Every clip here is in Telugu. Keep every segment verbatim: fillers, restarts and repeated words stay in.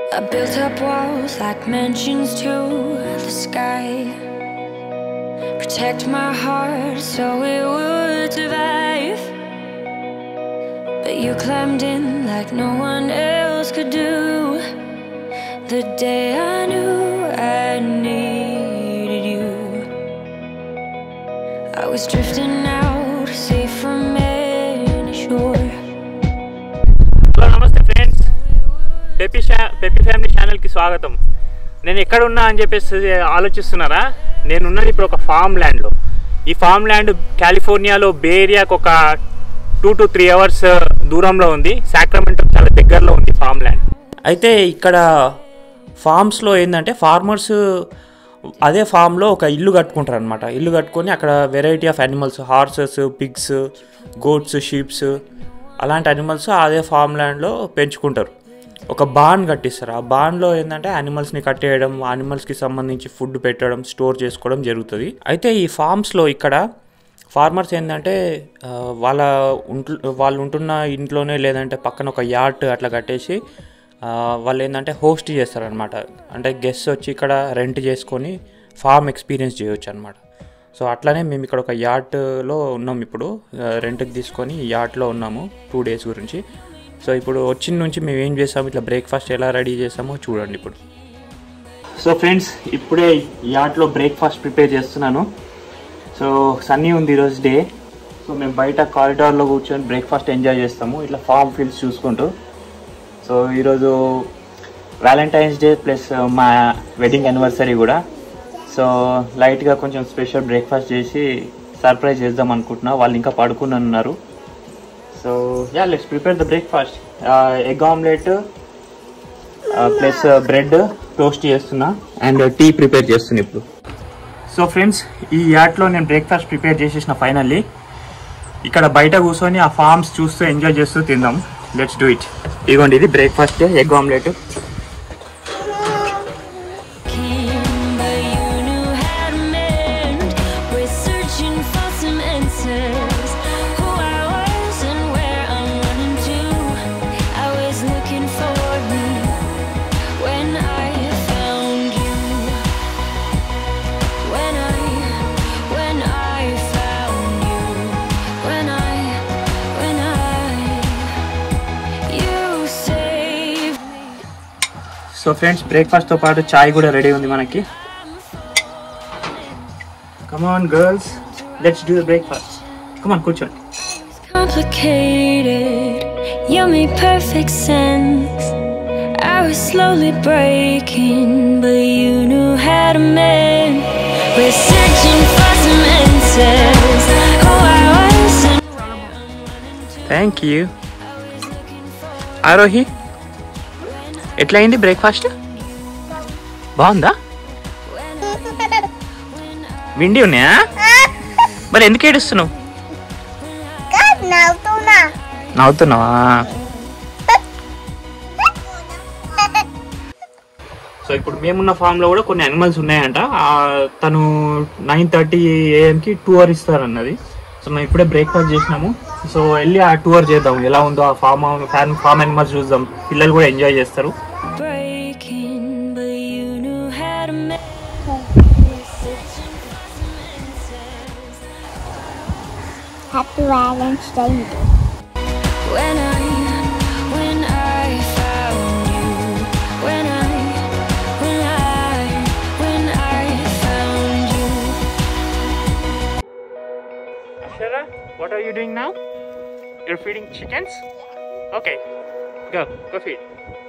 I built up walls like mansions to the sky, protect my heart so it would survive. But you climbed in like no one else could do. The day I knew I needed you, I was drifting out, safe from any shore. Hello, namaste friends. Peppy Peppy Family channel ki swagatam. నేను ఎక్కడ ఉన్నా అని చెప్పేసి ఆలోచిస్తున్నారా? నేను ఉన్నది ఇప్పుడు ఒక ఫామ్ ల్యాండ్లో. ఈ ఫామ్ ల్యాండ్ కాలిఫోర్నియాలో బే ఏరియాకు ఒక టూ టు త్రీ అవర్స్ దూరంలో ఉంది. సాక్రమెంటో చాలా దగ్గరలో ఉంది ఫామ్ ల్యాండ్. అయితే ఇక్కడ ఫామ్స్లో ఏంటంటే ఫార్మర్స్ అదే ఫామ్లో ఒక ఇల్లు కట్టుకుంటారు అనమాట. ఇల్లు కట్టుకొని అక్కడ variety of animals, horses, pigs, goats, sheeps అలాంటి యానిమల్స్ అదే ఫామ్ ల్యాండ్లో పెంచుకుంటారు. ఒక బాన్ కట్టిస్తారు. ఆ బాన్లో ఏంటంటే యానిమల్స్ని కట్టేయడం, యానిమల్స్కి సంబంధించి ఫుడ్ పెట్టడం, స్టోర్ చేసుకోవడం జరుగుతుంది. అయితే ఈ ఫామ్స్లో ఇక్కడ ఫార్మర్స్ ఏంటంటే వాళ్ళ ఉంటు వాళ్ళు ఉంటున్న ఇంట్లోనే లేదంటే పక్కన ఒక యార్డ్ అట్లా కట్టేసి వాళ్ళు ఏంటంటే హోస్ట్ చేస్తారనమాట. అంటే గెస్ట్ వచ్చి ఇక్కడ రెంట్ చేసుకొని ఫామ్ ఎక్స్పీరియన్స్ చేయొచ్చు అనమాట. సో అట్లానే మేము ఇక్కడ ఒక యార్డ్లో ఉన్నాము. ఇప్పుడు రెంట్కి తీసుకొని యార్డ్లో ఉన్నాము టూ డేస్ గురించి. సో ఇప్పుడు వచ్చిన నుంచి మేము ఏం చేసాము, ఇట్లా బ్రేక్ఫాస్ట్ ఎలా రెడీ చేసామో చూడండి ఇప్పుడు. సో ఫ్రెండ్స్, ఇప్పుడే యార్డ్లో బ్రేక్ఫాస్ట్ ప్రిపేర్ చేస్తున్నాను. సో సన్నీ ఉంది ఈరోజు డే. సో మేము బయట కారిడార్లో కూర్చొని బ్రేక్ఫాస్ట్ ఎంజాయ్ చేస్తాము ఇట్లా ఫామ్ ఫీల్డ్స్ చూసుకుంటూ. సో ఈరోజు వ్యాలంటైన్స్ డే ప్లస్ మా వెడ్డింగ్ యానివర్సరీ కూడా. సో లైట్గా కొంచెం స్పెషల్ బ్రేక్ఫాస్ట్ చేసి సర్ప్రైజ్ చేద్దాం అనుకుంటున్నా. వాళ్ళు ఇంకా పడుకుని ఉన్నారు. So yeah, let's prepare the breakfast. Egg omelette plus bread toast చేస్తున్నా అండ్ టీ ప్రిపేర్ చేస్తున్నా ఇప్పుడు. సో ఫ్రెండ్స్, ఈ యార్డ్లో నేను బ్రేక్ఫాస్ట్ ప్రిపేర్ చేసేసిన ఫైనల్లీ. ఇక్కడ బయట కూర్చొని ఆ ఫార్మ్స్ చూస్తూ ఎంజాయ్ చేస్తూ తిందాం. Let's do it. ఇదిగోండి, ఇది breakfast, egg omelette. So friends, బ్రేక్ఫాస్ట్తో పాటు చాయ్ కూడా రెడీ ఉంది మనకి. Come on girls, let's do the breakfast. Come on, కూర్చోండి. Complicated, you made perfect sense. I was slowly breaking, but you knew how to mend. We're searching for some answers. Oh, I wasn't. Thank you. Arohi, ఎట్లా అయింది బ్రేక్ఫాస్ట్? బాగుందా? విండి ఉన్నాయా? మరి ఎందుకు ఏడుస్తున్నావు? నవ్వుతున్నావా? సో ఇప్పుడు మేమున్న ఫామ్లో కూడా కొన్ని యానిమల్స్ ఉన్నాయంట. తను నైన్ థర్టీ ఏఎంకి టూర్ ఇస్తారన్నది. సో మేము ఇప్పుడే బ్రేక్ఫాస్ట్ చేసినాము. సో వెళ్ళి ఆ టూర్ చేద్దాం, ఎలా ఉందో ఆ ఫామ్ ఫామ్ యానిమల్స్ చూద్దాం. పిల్లలు కూడా ఎంజాయ్ చేస్తారు. Happy Valentine's Day. When I, when I found you, when I, when I, when I found you. Ashara, what are you doing now? You're feeding chickens? Okay, go, go feed.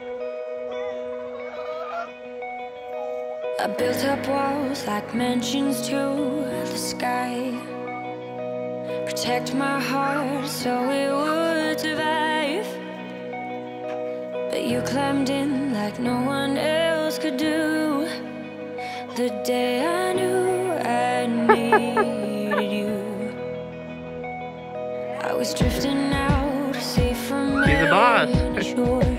I built up walls like mansions to the sky, protect my heart so it would survive. But you climbed in like no one else could do. The day I knew I needed you, I was drifting out, safe from any shore.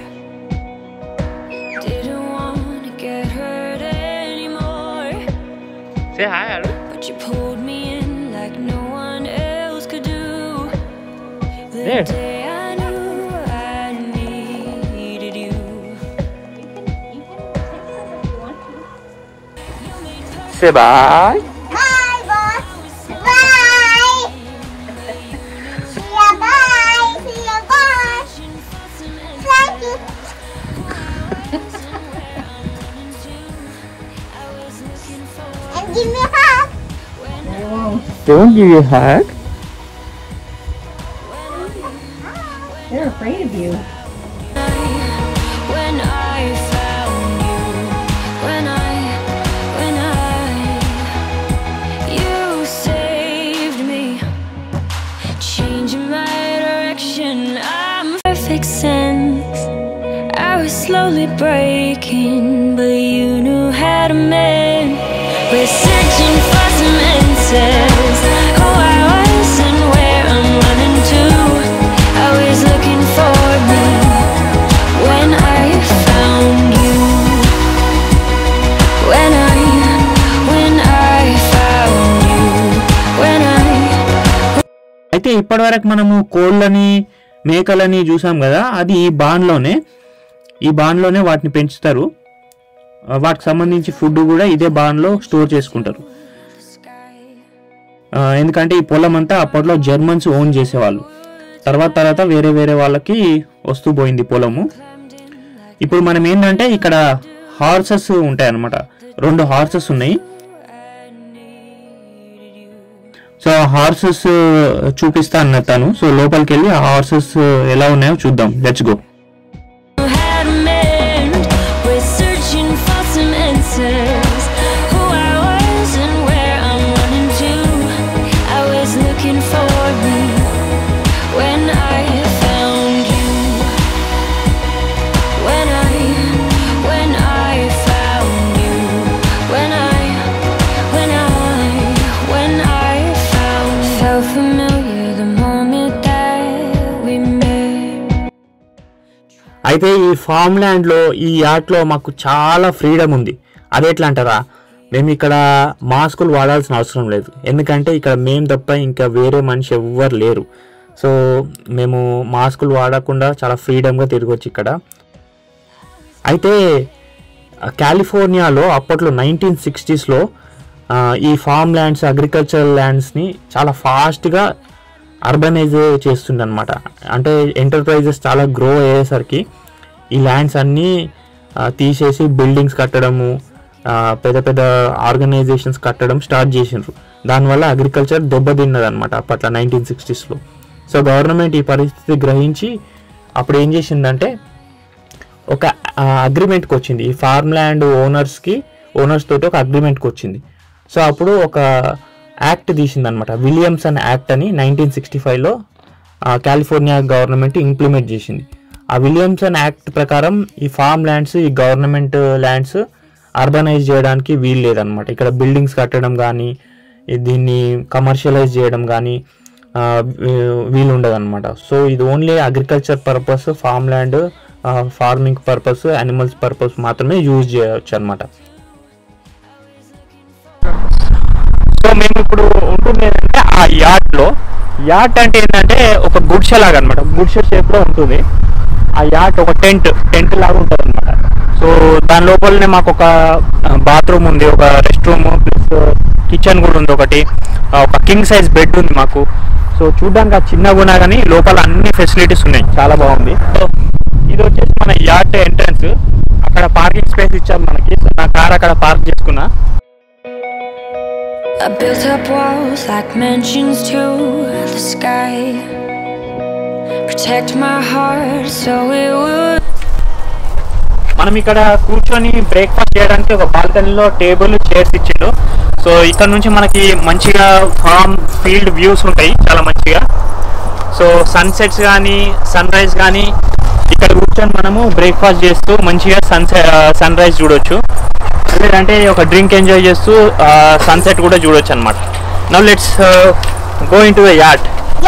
Didn't want to get hurt anymore. Say hi, Aru. But you pulled me in like no one else could do. The There. day I knew I needed you, Say bye. Bye, boss. Bye. See ya, bye. See ya, bye. Thank you. And give me a hug. Don't give you a hug. They're afraid of you. When I found you, when I, when I, you saved me, changing my direction. I'm perfect sense. I was slowly breaking, but you knew how to mend. We're searching for some answers. Who I was and where I'm running to. I was looking for me when I found you. When I, when I found you. When I. అయితే ఇప్పటివరకు మనము కోళ్ళని మేకలని చూసాం కదా, అది ఈ బాన్లోనే ఈ బాన్లోనే వాటిని పెంచుతారు. వాటికి సంబంధించి ఫుడ్ కూడా ఇదే బాన్లో స్టోర్ చేసుకుంటారు. ఎందుకంటే ఈ పొలం అంతా అప్పట్లో జర్మన్స్ ఓన్ చేసేవాళ్ళు. తర్వాత తర్వాత వేరే వేరే వాళ్ళకి వస్తూ పోయింది పొలము. ఇప్పుడు మనం ఏంటంటే ఇక్కడ హార్సెస్ ఉంటాయి అన్నమాట. రెండు హార్సెస్ ఉన్నాయి. సో హార్సెస్ చూపిస్తా అన్న తను. సో లోపలికి వెళ్ళి ఆ హార్సెస్ ఎలా ఉన్నాయో చూద్దాం. Let's go. అయితే ఈ ఫామ్ ల్యాండ్లో ఈ యార్డ్లో మాకు చాలా ఫ్రీడమ్ ఉంది. అది ఎట్లా అంటారా, మేము ఇక్కడ మాస్కులు వాడాల్సిన అవసరం లేదు. ఎందుకంటే ఇక్కడ మేము తప్ప ఇంకా వేరే మనిషి ఎవ్వరు లేరు. సో మేము మాస్కులు వాడకుండా చాలా ఫ్రీడమ్గా తిరగవచ్చు ఇక్కడ. అయితే కాలిఫోర్నియాలో అప్పట్లో నైన్టీన్ సిక్స్టీస్లో ఈ ఫామ్ ల్యాండ్స్, అగ్రికల్చరల్ ల్యాండ్స్ని చాలా ఫాస్ట్గా అర్బనైజ్ చేస్తుండే అనమాట. అంటే ఎంటర్ప్రైజెస్ చాలా గ్రో అయ్యేసరికి ఈ ల్యాండ్స్ అన్నీ తీసేసి బిల్డింగ్స్ కట్టడము, పెద్ద పెద్ద ఆర్గనైజేషన్స్ కట్టడం స్టార్ట్ చేసిండ్రు. దానివల్ల అగ్రికల్చర్ దెబ్బతిన్నది అనమాట అప్పట్లో నైన్టీన్ సిక్స్టీస్లో. సో గవర్నమెంట్ ఈ పరిస్థితి గ్రహించి అప్పుడు ఏం చేసిందంటే ఒక అగ్రిమెంట్కి వచ్చింది. ఈ ఫార్మ్ ల్యాండ్ ఓనర్స్కి ఓనర్స్ తోటి ఒక అగ్రిమెంట్కి వచ్చింది. సో అప్పుడు ఒక యాక్ట్ తీసిందనమాట, విలియమ్సన్ యాక్ట్ అని నైన్టీన్ సిక్స్టీ ఫైవ్లో కాలిఫోర్నియా గవర్నమెంట్ ఇంప్లిమెంట్ చేసింది. ఆ విలియమ్సన్ యాక్ట్ ప్రకారం ఈ ఫామ్ ల్యాండ్స్, ఈ గవర్నమెంట్ ల్యాండ్స్ అర్బనైజ్ చేయడానికి వీలు లేదనమాట. ఇక్కడ బిల్డింగ్స్ కట్టడం కానీ దీన్ని కమర్షియలైజ్ చేయడం కానీ వీలు ఉండదు అనమాట. సో ఇది only agriculture purpose, farm land, farming purpose, animals purpose మాత్రమే యూజ్ చేయవచ్చు అనమాట. సో మేము ఇప్పుడు ఉంటుంది ఏంటంటే ఆ యార్డ్లో, యార్డ్ అంటే ఏంటంటే ఒక గుడిసె లాగా అనమాట. గుడిసె షేప్లో ఉంటుంది ఆ యార్డ్. ఒక టెంట్ టెంట్ లాగా ఉంటుంది అనమాట. సో దాని లోపలనే మాకు ఒక బాత్రూమ్ ఉంది, ఒక రెస్ట్ రూమ్ ప్లస్ కిచెన్ కూడా ఉంది ఒకటి, ఒక కింగ్ సైజ్ బెడ్ ఉంది మాకు. సో చూడడానికి ఆ చిన్నగా ఉన్నా కానీ లోపల అన్ని ఫెసిలిటీస్ ఉన్నాయి, చాలా బాగుంది. సో ఇది వచ్చేసి మన యార్డ్ ఎంట్రన్స్. అక్కడ పార్కింగ్ స్పేస్ ఇచ్చారు మనకి. సో నా కార్ అక్కడ పార్క్ చేసుకున్నా. I built up walls like mansions to the sky. Protect my heart so it would. మనం ఇక్కడ కూర్చొని బ్రేక్ఫాస్ట్ చేయడానికి ఒక బాల్కనీలో టేబుల్, చైర్స్ ఇచ్చిండు. సో ఇక్కడ నుంచి మనకి మంచిగా ఫామ్ ఫీల్డ్ వ్యూస్ ఉంటాయి చాలా మంచిగా. సో సన్సెట్స్ కానీ సన్ రైజ్ కానీ ఇక్కడ కూర్చొని మనము బ్రేక్ఫాస్ట్ చేస్తూ మంచిగా సన్సెట్ సన్ రైజ్ చూడొచ్చు. లేదంటే ఒక డ్రింక్ ఎంజాయ్ చేస్తూ సన్సెట్ కూడా చూడొచ్చు అనమాట. Now let's go into the yard.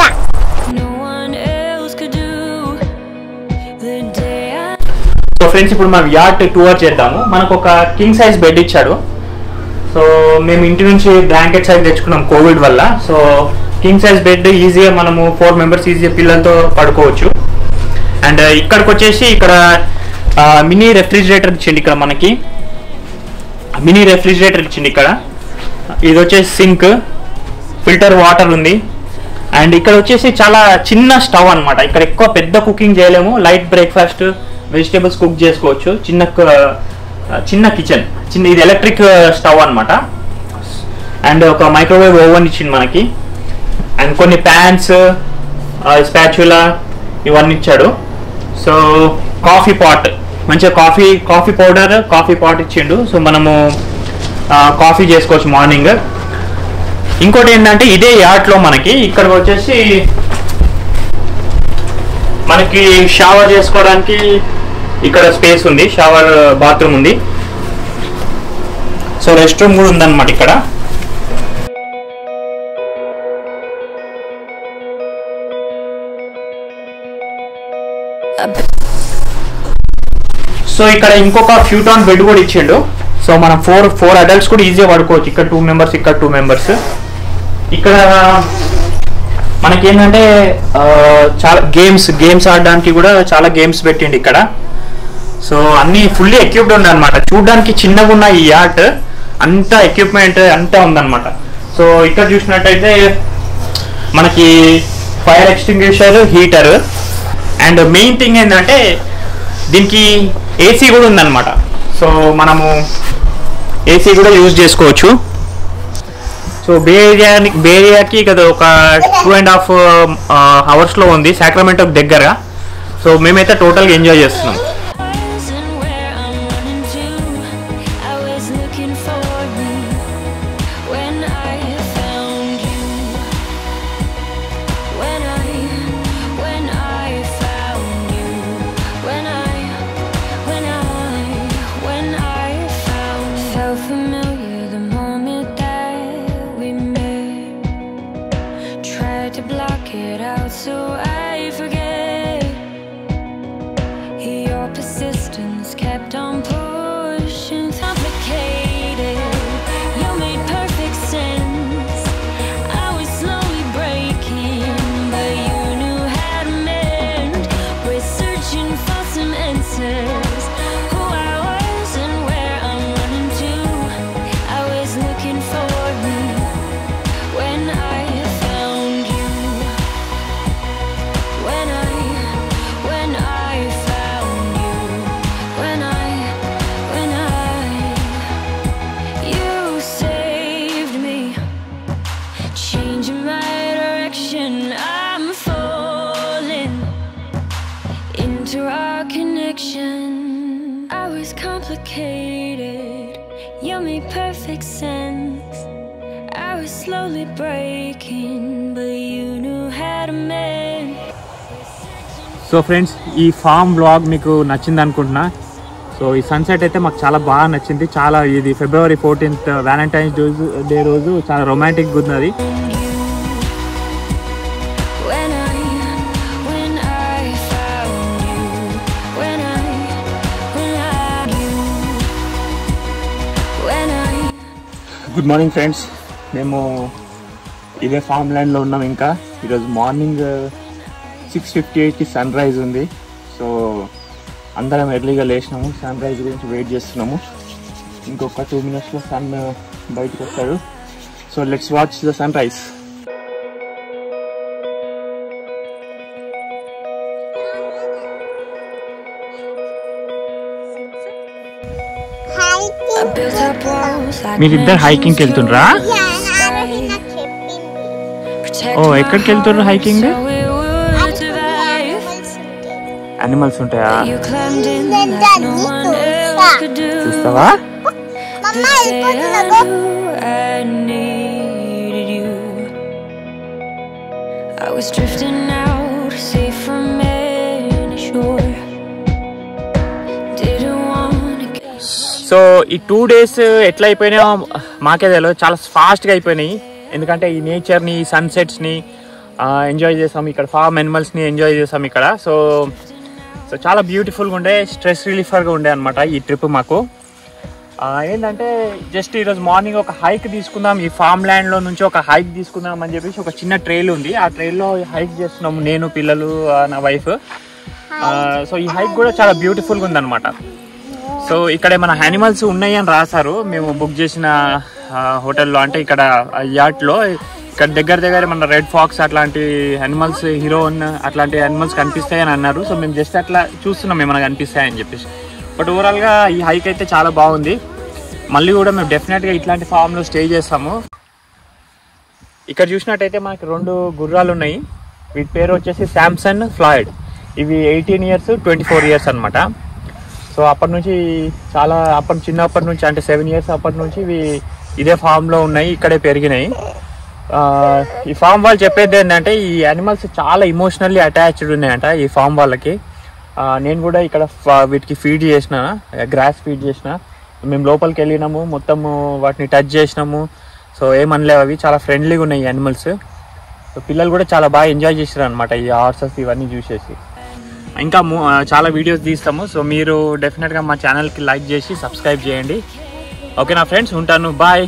So friends ఇప్పుడు మనం యార్డ్ టూర్ చేద్దాము. మనకు ఒక కింగ్ సైజ్ బెడ్ ఇచ్చాడు. సో మేము ఇంటి నుంచి బ్లాంకెట్ సైజ్ తెచ్చుకున్నాం కోవిడ్ వల్ల. సో కింగ్ సైజ్ బెడ్ ఈజీగా మనము ఫోర్ మెంబర్స్ ఈజీగా పిల్లలతో పడుకోవచ్చు. అండ్ ఇక్కడికి వచ్చేసి ఇక్కడ మినీ రెఫ్రిజిరేటర్ ఇచ్చింది. ఇక్కడ మనకి మినీ రెఫ్రిజిరేటర్ ఇచ్చింది ఇక్కడ. ఇది వచ్చేసి సింక్, ఫిల్టర్ వాటర్ ఉంది. అండ్ ఇక్కడ వచ్చేసి చాలా చిన్న స్టవ్ అనమాట. ఇక్కడ ఎక్కువ పెద్ద కుకింగ్ చేయలేము, లైట్ బ్రేక్ఫాస్ట్ వెజిటేబుల్స్ కుక్ చేసుకోవచ్చు. చిన్న చిన్న కిచెన్, చిన్న ఇది ఎలక్ట్రిక్ స్టవ్ అనమాట. అండ్ ఒక మైక్రోవేవ్ ఓవెన్ ఇచ్చింది మనకి. అండ్ కొన్ని ప్యాన్స్, స్పాచులా ఇవన్నీ ఇచ్చాడు. సో కాఫీ పాట్, మంచిగా coffee coffee powder coffee pot ఇచ్చిండు. సో మనము కాఫీ చేసుకోవచ్చు మార్నింగ్. ఇంకోటి ఏంటంటే ఇదే యార్డ్లో మనకి ఇక్కడ వచ్చేసి మనకి షవర్ చేసుకోవడానికి ఇక్కడ స్పేస్ ఉంది, షవర్ బాత్రూమ్ ఉంది. సో రెస్ట్ రూమ్ కూడా ఉందన్నమాట ఇక్కడ. సో ఇక్కడ ఇంకొక ఫ్యూటాన్ బెడ్ కూడా ఇచ్చిండు. సో మనం ఫోర్ ఫోర్ అడల్ట్స్ కూడా ఈజీగా పడుకోవచ్చు. ఇక్కడ టూ మెంబర్స్, ఇక్కడ టూ మెంబర్స్. ఇక్కడ మనకి ఏంటంటే చాలా గేమ్స్ గేమ్స్ ఆడడానికి కూడా చాలా గేమ్స్ పెట్టిండు ఇక్కడ. సో అన్ని ఫుల్లీ ఎక్విప్డ్ ఉంది అనమాట. చూడడానికి చిన్నగా ఉన్న ఈ యార్ట్ అంతా ఎక్విప్మెంట్ అంతా ఉందన్నమాట. సో ఇక్కడ చూసినట్టయితే మనకి fire extinguisher, heater. And main thing ఏంటంటే దీనికి ఏసీ కూడా ఉందన్నమాట. సో మనము ఏసీ కూడా యూజ్ చేసుకోవచ్చు. సో బే ఏరియా బే ఏరియాకి కదా ఒక టూ అండ్ హాఫ్ అవర్స్లో ఉంది, సాక్రమెంటోకి దగ్గర. సో మేమైతే టోటల్గా ఎంజాయ్ చేస్తున్నాం. To block it out so I forget. Your persistence kept on pushing. Complicated, you made perfect sense. I was slowly breaking, but you knew how to mend. We're searching for some answers. Who I was and where I'm running to. I was looking for me when I complicated, you made perfect sense. I was slowly breaking, but you knew how to mend. So friends, ఈ ఫామ్ బ్లాగ్ మీకు నచ్చింది అనుకుంటున్నా. సో ఈ సన్సెట్ అయితే మాకు చాలా బాగా నచ్చింది. చాలా ఇది ఫిబ్రవరి ఫోర్టీన్త్ వ్యాలంటైన్స్ డే రోజు చాలా రొమాంటిక్గా ఉన్నది. గుడ్ మార్నింగ్ ఫ్రెండ్స్, మేము ఇదే ఫామ్ ల్యాండ్లో ఉన్నాం. ఇంకా ఈరోజు మార్నింగ్ సిక్స్ ఫిఫ్టీ ఎయిట్కి సన్ రైజ్ ఉంది. సో అందరం ఎర్లీగా లేచినాము, సన్ రైజ్ గురించి వెయిట్ చేస్తున్నాము. ఇంకొక టూ మినిట్స్లో సన్ బయటకు వస్తాడు. So let's watch the sunrise. మీరిద్దరు హైకింగ్కి వెళ్తుండ్రా? ఓ, ఎక్కడికి వెళ్తుండ్రు హైకింగ్? యానిమల్స్ ఉంటాయా? చూస్తావా? సో ఈ టూ డేస్ ఎట్లా అయిపోయినాయో మాకే తెలియదు, చాలా ఫాస్ట్గా అయిపోయినాయి. ఎందుకంటే ఈ నేచర్ని, ఈ సన్సెట్స్ని ఎంజాయ్ చేసాం, ఇక్కడ ఫార్మ్ యానిమల్స్ని ఎంజాయ్ చేసాం ఇక్కడ. సో సో చాలా బ్యూటిఫుల్గా ఉండే, స్ట్రెస్ రిలీఫర్గా ఉండే అనమాట ఈ ట్రిప్ మాకు. ఏంటంటే జస్ట్ ఈరోజు మార్నింగ్ ఒక హైక్ తీసుకుందాం, ఈ ఫామ్ ల్యాండ్లో నుంచి ఒక హైక్ తీసుకుందాం అని చెప్పేసి ఒక చిన్న ట్రైల్ ఉంది. ఆ ట్రైల్లో హైక్ చేస్తున్నాము నేను, పిల్లలు, నా వైఫ్. సో ఈ హైక్ కూడా చాలా బ్యూటిఫుల్గా ఉందన్నమాట. సో ఇక్కడ మన యానిమల్స్ ఉన్నాయి అని రాశారు మేము బుక్ చేసిన హోటల్లో అంటే ఇక్కడ యార్డ్లో ఇక్కడ దగ్గర దగ్గర మన రెడ్ ఫాక్స్ అట్లాంటి యానిమల్స్, హీరోన్ అట్లాంటి యానిమల్స్ కనిపిస్తాయని అన్నారు. సో మేము జస్ట్ అట్లా చూస్తున్నాం ఏమైనా కనిపిస్తాయని చెప్పేసి. బట్ ఓవరాల్గా ఈ హైక్ అయితే చాలా బాగుంది. మళ్ళీ కూడా మేము డెఫినెట్గా ఇట్లాంటి ఫామ్లో స్టే చేస్తాము. ఇక్కడ చూసినట్టయితే మనకి రెండు గుర్రాలు ఉన్నాయి. వీటి పేరు వచ్చేసి శాంసన్ ఫ్లాయిడ్. ఇవి eighteen years twenty four years అనమాట. సో అప్పటి నుంచి చాలా అప్పటి చిన్నప్పటి నుంచి అంటే సెవెన్ ఇయర్స్ అప్పటి నుంచి ఇవి ఇదే ఫామ్లో ఉన్నాయి, ఇక్కడే పెరిగినాయి. ఈ ఫామ్ వాళ్ళు చెప్పేది ఏంటంటే ఈ యానిమల్స్ చాలా ఇమోషనల్లీ అటాచ్డ్ ఉన్నాయంట ఈ ఫామ్ వాళ్ళకి. నేను కూడా ఇక్కడ వీటికి ఫీడ్ చేసిన, గ్రాస్ ఫీడ్ చేసిన. మేము లోపలికి వెళ్ళినాము, మొత్తము వాటిని టచ్ చేసినాము. సో ఏమనలేవు, అవి చాలా ఫ్రెండ్లీగా ఉన్నాయి ఈ యానిమల్స్. సో పిల్లలు కూడా చాలా బాగా ఎంజాయ్ చేసారు అనమాట ఈ హార్సెస్ ఇవన్నీ చూసేసి. ఇంకా చాలా వీడియోస్ తీస్తాము. సో మీరు డెఫినెట్గా మా ఛానల్కి లైక్ చేసి సబ్స్క్రైబ్ చేయండి. ఓకేనా ఫ్రెండ్స్, ఉంటాను, bye.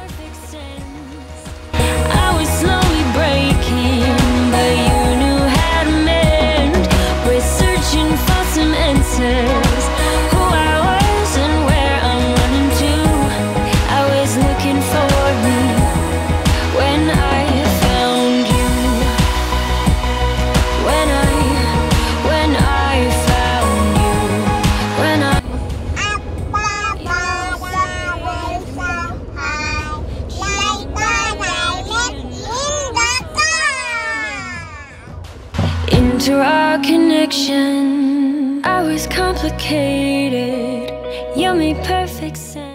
Into our connection, I was complicated. You made perfect sense.